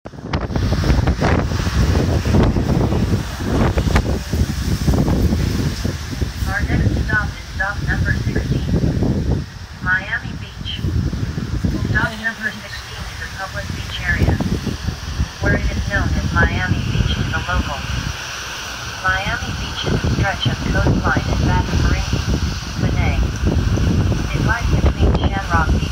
Our next stop is stop number 16, Miami Beach. Stop number 16 is a public beach area, where it is known as Miami Beach to the locals. Miami Beach is a stretch of coastline in Baton Rouge, Panay. It lies between Shamrock